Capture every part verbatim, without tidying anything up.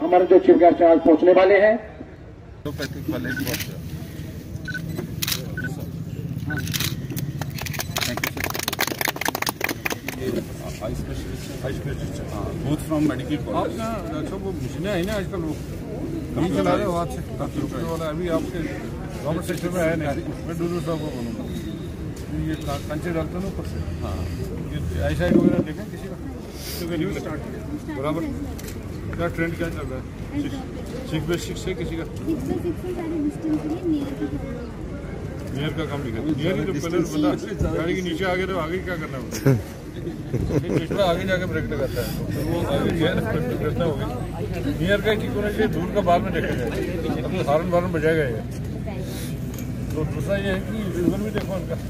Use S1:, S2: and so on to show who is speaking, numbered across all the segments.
S1: हमारे जो chief guest आज पहुंचने वाले हैं।
S2: Both from medical college. अच्छा वो मशीनें है ना आजकल वो नहीं चला रहे हो हाथ से डॉक्टर वाला अभी आपके गवर्नमेंट सेक्टर में है नहीं। मैं डूडू साहब को बोलूँगा ये कंचे डालते हैं ऊपर से। हाँ ये eyesight वगैरह देखें किसी का न्यूज स्टार्ट किया बराबर। क्या ट्रेंड क्या चल रहा है? सिक्स बाई सिक्स है किसी का नियर का काम लिखा नियर ही तो पहले बंदा गाड़ी के नीचे आ गया तो आगे क्या करना होता है? पिछला आगे जाके ब्रेक लगाता है तो वो आगे करता होगा। नियर का ठीक होना चाहिए, दूर का बाद में देखा जाए तो हॉर्न वार्न बजाएगा ये। तो दूसरा ये है कि विजुअल भी देखो उनका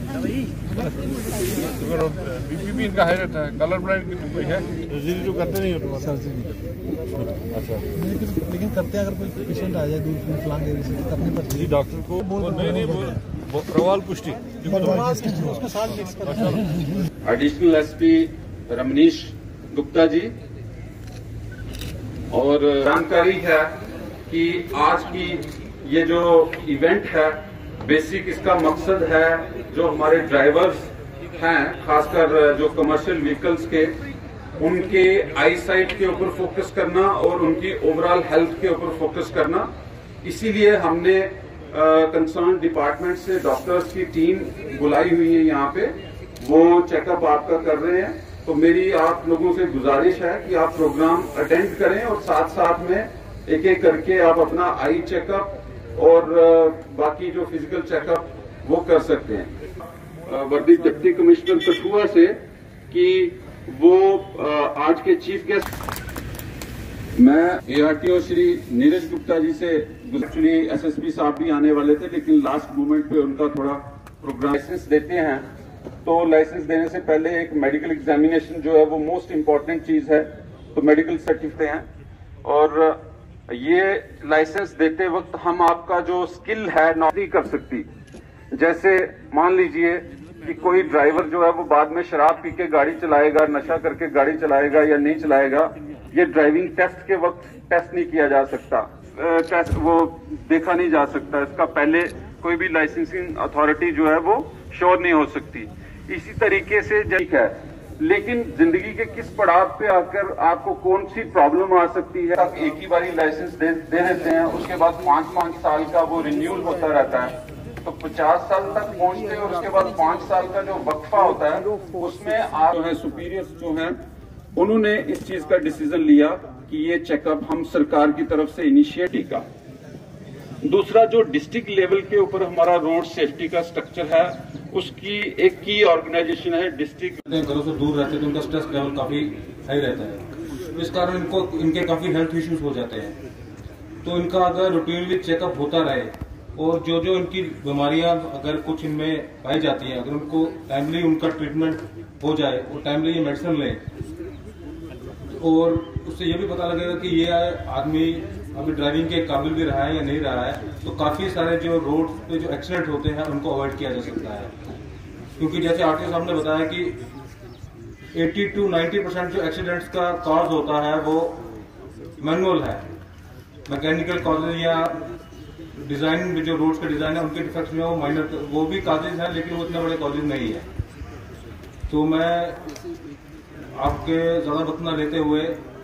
S2: बीपी भी इनका हाई रहता है। कलर ब्लाइंड कोई है सर्जरी तो करते नहीं हो सर्जरी अच्छा लेकिन करते अगर कोई पेशेंट आ जाए दूर प्लान एरिया से करने पड़ती है डॉक्टर को नहीं नहीं प्रवाल पुष्टि।
S3: एडिशनल एसपी रमनीश गुप्ता जी और जानकारी है कि आज की ये जो इवेंट है बेसिक इसका मकसद है जो हमारे ड्राइवर्स हैं खासकर जो कमर्शियल व्हीकल्स के उनके आई साइट के ऊपर फोकस करना और उनकी ओवरऑल हेल्थ के ऊपर फोकस करना। इसीलिए हमने कंसर्न डिपार्टमेंट से डॉक्टर्स की टीम बुलाई हुई है यहाँ पे, वो चेकअप आपका कर रहे हैं। तो मेरी आप लोगों से गुजारिश है कि आप प्रोग्राम अटेंड करें और साथ साथ में एक एक करके आप अपना आई चेकअप और बाकी जो फिजिकल चेकअप वो कर सकते हैं। वर्दी डिप्टी कमिश्नर कठुआ से कि वो आज के चीफ गेस्ट मैं एआरटीओ श्री नीरज गुप्ता जी से एक्चुअली एसएसपी साहब भी आने वाले थे लेकिन लास्ट मोमेंट पे उनका थोड़ा प्रोग्राम लाइसेंस देते हैं तो लाइसेंस देने से पहले एक मेडिकल एग्जामिनेशन जो है वो मोस्ट इम्पोर्टेंट चीज है तो मेडिकल सर्टिफिकेट हैं और ये लाइसेंस देते वक्त हम आपका जो स्किल है नौकरी कर सकती। जैसे मान लीजिए कि कोई ड्राइवर जो है वो बाद में शराब पी के गाड़ी चलाएगा, नशा करके गाड़ी चलाएगा या नहीं चलाएगा, ये ड्राइविंग टेस्ट के वक्त टेस्ट नहीं किया जा सकता, टेस्ट वो देखा नहीं जा सकता। इसका पहले कोई भी लाइसेंसिंग अथॉरिटी जो है वो श्योर नहीं हो सकती। इसी तरीके से ठीक है लेकिन जिंदगी के किस पड़ाव पे आकर आपको कौन सी प्रॉब्लम आ सकती है, आप एक ही बारी लाइसेंस दे, दे देते हैं, उसके बाद पांच पांच साल का वो रिन्यूअल होता रहता है तो पचास साल तक पहुंचते हैं और उसके बाद पांच साल का जो वक्फा होता है उसमें आप जो है सुपीरियर्स जो हैं उन्होंने इस चीज का डिसीजन लिया कि ये चेकअप हम सरकार की तरफ से इनिशिएटिव का। दूसरा जो डिस्ट्रिक्ट लेवल के ऊपर हमारा रोड सेफ्टी का स्ट्रक्चर है उसकी एक की ऑर्गेनाइजेशन है डिस्ट्रिक्ट।
S4: घरों से दूर रहते हैं तो उनका स्ट्रेस लेवल काफी हाई रहता है, इस कारण इनको इनके काफी हेल्थ इश्यूज हो जाते हैं। तो इनका अगर रूटीनली चेकअप होता रहे और जो जो इनकी बीमारियां अगर कुछ इनमें पाई जाती हैं अगर उनको टाइमली उनका ट्रीटमेंट हो जाए और टाइमली ये मेडिसिन लें और उससे ये भी पता लगेगा कि ये आदमी अभी ड्राइविंग के काबिल भी रहा है या नहीं रहा है तो काफी सारे जो रोड पे जो एक्सीडेंट होते हैं उनको अवॉइड किया जा सकता है। क्योंकि जैसे आरटीओ साहब ने बताया कि अस्सी टू नब्बे परसेंट जो एक्सीडेंट्स का कॉज होता है वो मैनुअल है, मैकेनिकल कॉजेज या डिजाइन जो रोड्स के डिजाइन है उनके डिफेक्ट्स में वो माइनर वो भी कॉजेज हैं लेकिन वो इतने बड़े कॉजेज नहीं है। तो मैं आपके ज्यादा वक्त न लेते हुए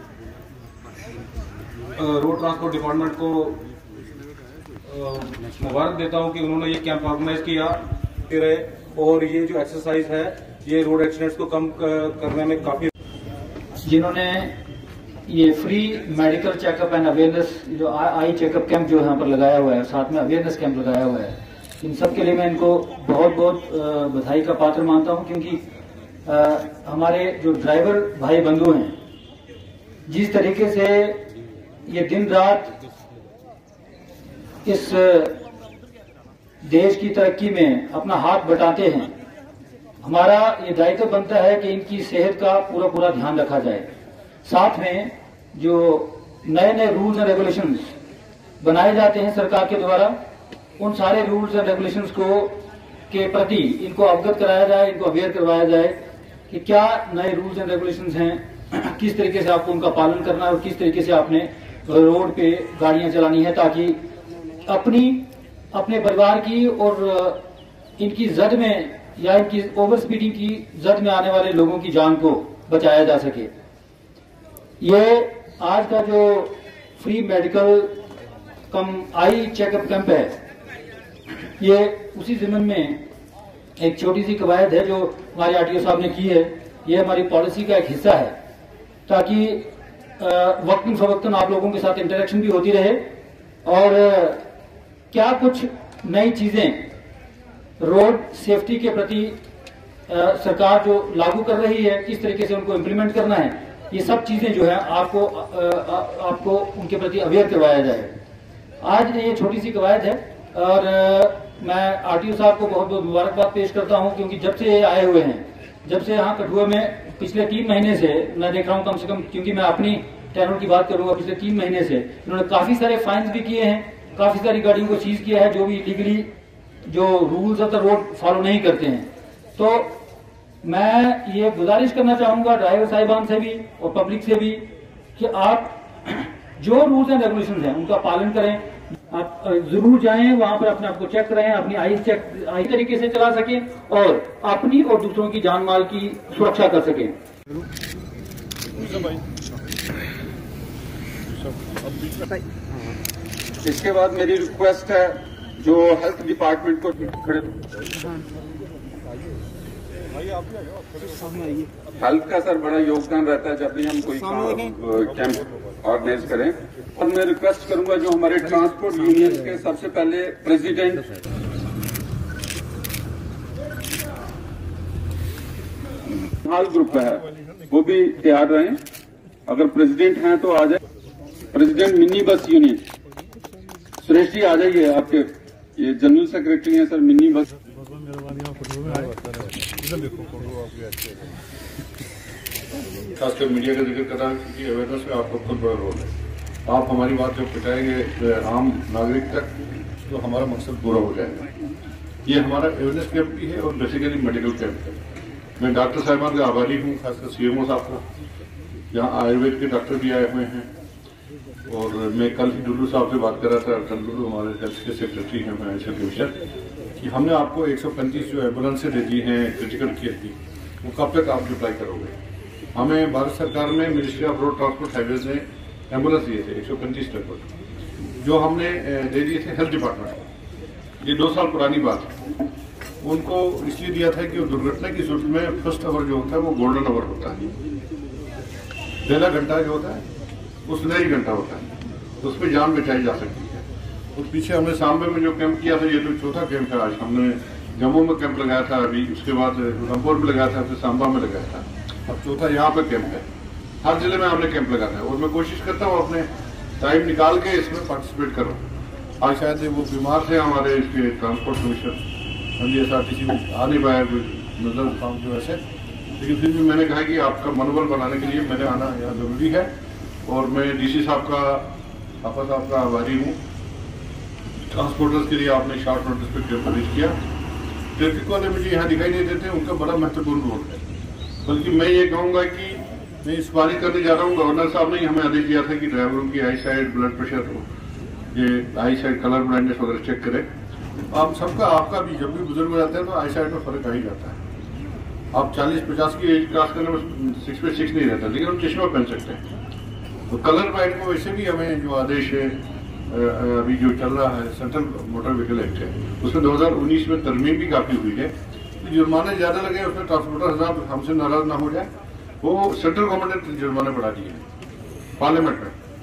S4: रोड ट्रांसपोर्ट डिपार्टमेंट को मुबारक देता हूं कि उन्होंने ये कैंप ऑर्गेनाइज किया रहे और ये जो एक्सरसाइज है ये रोड एक्सीडेंट्स को कम करने में काफी
S5: जिन्होंने ये free medical checkup and awareness जो आई चेकअप कैंप जो यहाँ पर लगाया हुआ है साथ में अवेयरनेस कैंप लगाया हुआ है इन सब के लिए मैं इनको बहुत बहुत बधाई का पात्र मानता हूँ क्योंकि आ, हमारे जो ड्राइवर भाई बंधु हैं जिस तरीके से ये दिन रात इस देश की तरक्की में अपना हाथ बटाते हैं, हमारा ये दायित्व बनता है कि इनकी सेहत का पूरा पूरा ध्यान रखा जाए। साथ में जो नए नए रूल्स एंड रेगुलेशंस बनाए जाते हैं सरकार के द्वारा उन सारे रूल्स एंड रेगुलेशंस को के प्रति इनको अवगत कराया जाए, इनको अवेयर करवाया जाए कि क्या नए रूल्स एंड रेगुलेशंस हैं, किस तरीके से आपको उनका पालन करना है और किस तरीके से आपने रोड पे गाड़ियां चलानी है, ताकि अपनी अपने परिवार की और इनकी जद में या इनकी ओवर स्पीडिंग की जद में आने वाले लोगों की जान को बचाया जा सके। ये आज का जो free medical cum eye checkup camp है, ये उसी जिम्मन में एक छोटी सी कवायद है जो हमारे आरटीओ साहब ने की है। ये हमारी पॉलिसी का एक हिस्सा है, ताकि वक्तन फवक्तन आप लोगों के साथ इंटरेक्शन भी होती रहे और क्या कुछ नई चीजें रोड सेफ्टी के प्रति आ, सरकार जो लागू कर रही है, किस तरीके से उनको इम्प्लीमेंट करना है, ये सब चीजें जो है आपको आ, आ, आपको उनके प्रति अवेयर करवाया जाए। आज ये छोटी सी कवायद है और आ, मैं आरटीओ साहब को बहुत बहुत मुबारकबाद पेश करता हूं, क्योंकि जब से ये आए हुए हैं, जब से यहाँ कठुआ में पिछले तीन महीने से मैं देख रहा हूँ, कम से कम क्योंकि मैं अपनी टैनों की बात करूंगा, पिछले तीन महीने से इन्होंने काफी सारे फाइन्स भी किए हैं, काफी सारी गाड़ियों को सीज किया है जो भी इलीगली जो rules of the road follow नहीं करते हैं। तो मैं ये गुजारिश करना चाहूंगा ड्राइवर साहिबान से भी और पब्लिक से भी कि आप जो रूल्स एंड रेगुलेशंस हैं उनका पालन करें। आप जरूर जाएं वहां पर, अपने आप को चेक कराएं, अपनी आई चेक आई तरीके से चला सकें और अपनी और दूसरों की जान माल की सुरक्षा कर सकें।
S3: इसके बाद मेरी रिक्वेस्ट है जो हेल्थ डिपार्टमेंट को खड़े हेल्थ का सर बड़ा योगदान रहता है जब भी हम कोई कैंप ऑर्गेनाइज करें। और मैं रिक्वेस्ट करूंगा जो हमारे ट्रांसपोर्ट यूनियन के सबसे पहले प्रेसिडेंट हाल ग्रुप है वो भी तैयार रहें। अगर प्रेसिडेंट हैं तो आ जाए। President mini bus union Suresh ji आ जाइए, आपके ये जनरल सेक्रेटरी हैं सर मिनी बस।
S2: खासकर मीडिया का जिक्र कर रहा है क्योंकि अवेयरनेस में आपका बहुत बड़ा रोल है। आप हमारी बात जब पहुंचाएंगे आम नागरिक तक तो हमारा मकसद पूरा हो जाएगा। ये हमारा अवेयरनेस कैंप भी है और बेसिकली मेडिकल कैंप है। मैं डॉक्टर साहिबान का आभारी हूँ, खासकर सीएमओ साहब को। यहाँ आयुर्वेद के डॉक्टर भी आए हुए हैं और मैं कल ही डुल्लू साहब से बात कर रहा था। डुल्लू हमारे हेल्थ के सेक्रेटरी हैं फाइनेंशियल कमीशन, कि हमने आपको एक सौ पैंतीस जो एम्बुलेंसें दे दी हैं क्रिटिकल केयर की, वो कब तक आप अप्लाई करोगे? हमें भारत सरकार में ministry of road transport highways ने एम्बुलेंस दिए थे एक सौ पैंतीस लगभग, जो हमने दे दिए थे हेल्थ डिपार्टमेंट को। ये दो साल पुरानी बात है। उनको इसलिए दिया था कि दुर्घटना की सूरत में फर्स्ट आवर जो होता है वो गोल्डन आवर होता है। पहला घंटा जो होता है वो सुनहरी घंटा होता है, तो उस पर जान बचाई जा सकती है। उस पीछे हमने सांबे में जो कैंप किया था, ये तो चौथा कैंप है। आज हमने जम्मू में कैंप लगाया था, अभी उसके बाद उधमपुर में लगाया था, फिर सांबा में लगाया था, अब चौथा यहाँ पे कैंप है। हर जिले में हमने कैंप लगाया है और मैं कोशिश करता हूँ अपने टाइम निकाल के इसमें पार्टिसिपेट करूँ। आज शायद वो बीमार थे हमारे इसके transport commission S R T C में आ नहीं पाया नजर काम की वजह से, लेकिन फिर भी मैंने कहा कि आपका मनोबल बनाने के लिए मैंने आना यहाँ जरूरी है। और मैं डीसी साहब का थापा साहब का आभारी हूँ। ट्रांसपोर्टर्स के लिए आपने शॉर्ट नोटिस पर कैंप अरेंज किया। ट्रैफिक वाले मुझे यहाँ दिखाई नहीं देते, उनका बड़ा महत्वपूर्ण रोल है। बल्कि मैं ये कहूँगा कि मैं इस बारी करने जा रहा हूँ, गवर्नर साहब ने हमें आदेश दिया था कि ड्राइवरों की आई साइड, ब्लड प्रेशर, ये आई साइड, कलर ब्लाइंडनेस वगैरह चेक करें। आप सबका, आपका भी जब भी बुजुर्ग हो जाते हैं तो आई साइड में फर्क आ ही जाता है। आप चालीस पचास की एज क्रॉस करने में सिक्स पे सिक्स नहीं रहता, लेकिन हम चश्मा पहन सकते हैं। तो कलर ब्लाइंड को वैसे भी हमें जो आदेश है अभी जो चल रहा है, सेंट्रल मोटर व्हीकल एक्ट है, उसमें दो हजार उन्नीस में तरमीम भी काफी हुई है। जुर्माने ज्यादा लगे, उसमें ट्रांसपोर्टर हजार हमसे नाराज ना हो जाए, वो सेंट्रल गवर्नमेंट ने जुर्माने बढ़ा दिए पार्लियामेंट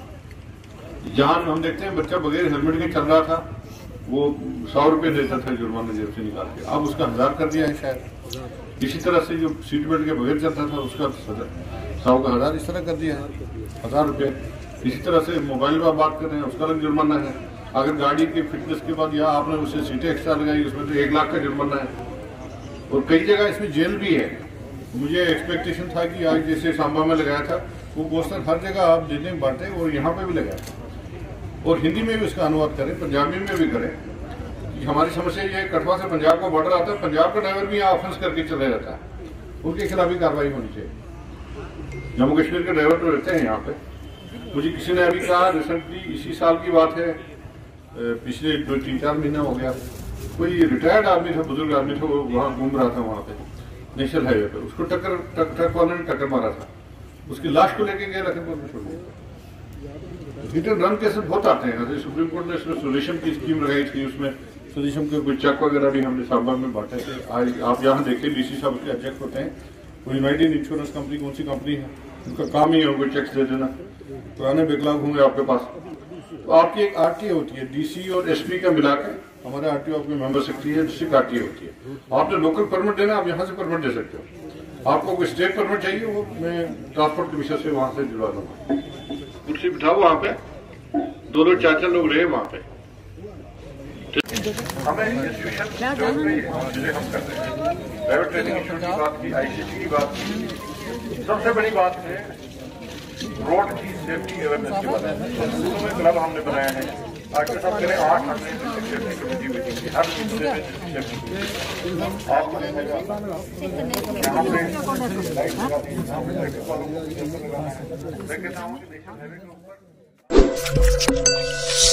S2: में। जहां हम देखते हैं बच्चा बगैर हेलमेट के चल रहा था, वो सौ रुपए देता था जुर्माना जेब से निकाल के, अब उसका हजार कर दिया है शायद। इसी तरह से जो सीट बेल्ट के बगैर चलता था उसका सौ का हजार इस तरह कर दिया है, हजार रुपये। इसी तरह से मोबाइल में बात कर रहे हैं, उसका अलग जुर्माना है। अगर गाड़ी की फिटनेस के बाद या आपने उसे सीटें एक्स्ट्रा लगाई, उसमें तो एक लाख का जुर्माना है। और कई जगह इसमें जेल भी है। मुझे एक्सपेक्टेशन था कि आज जैसे सांबा में लगाया था, वो पोस्टर हर जगह आप देने बांटे और यहाँ पे भी लगाया और हिंदी में भी उसका अनुवाद करें, पंजाबी में भी करें। हमारी समस्या ये है, कठुआ से पंजाब को बॉर्डर आता है, पंजाब का ड्राइवर भी यहाँ ऑफेंस करके चले जाता है, उनके खिलाफ भी कार्रवाई होनी चाहिए। जम्मू कश्मीर के ड्राइवर तो रहते हैं यहाँ पे, मुझे किसी ने अभी कहा, रिसेंटली इसी साल की बात है, पिछले दो तीन चार महीना हो गया, कोई रिटायर्ड आदमी था, बुजुर्ग आदमी था, वो वहाँ घूम रहा था वहाँ पे नेशनल हाईवे पे, उसको टक्कर ट्रक वाले ने टक्कर मारा था, उसकी लाश को लेके गए लखनपुर में छोड़ दिया। हिट एंड रन केसेस बहुत आते हैं। सुप्रीम कोर्ट ने इसमें सोल्यूशन की स्कीम लगाई थी, उसमें सोल्यूशन के कोई चेक वगैरह भी हमने साहबा में बांटे थे। आज आप यहाँ देखें, डीसी साहब के चेक होते हैं, वो यूनाइटेड इंश्योरेंस कंपनी कौन सी कंपनी है, उनका काम ही है उनको चेक्स दे देना, पुराने विकलांग होंगे आपके पास। तो आपकी एक आरटीए होती है, डीसी और एसपी का मिला के हमारे आरटीओ आपके मेंबर सेक्रेटरी है, डिस्ट्रिक्ट आरटीए होती है। आपने लोकल परमिट देना, आप यहाँ से परमिट दे सकते हो। आपको कोई स्टेट परमिट चाहिए, वो मैं ट्रांसपोर्ट के विषय से वहाँ से दिलवा दूंगा। कुर्सी बिठाओ वहाँ पे, दो लोग चार चार लोग रहे वहाँ पे। हमें इंस्टीट्यूशन जो हम करते हैं, प्राइवेट ट्रेनिंग इंस्टीट्यूट की बात की, आईसीटी की बात की, सबसे बड़ी बात है रोड की सेफ्टी अवेयरनेस की बात है। स्कूलों में क्लब हमने बनाया है, आज के साथ करें आठ हमने सेफ्टी कमेटी मीटिंग की, हर सेफ्टी आपको यहाँ पे लाइट लगाती है।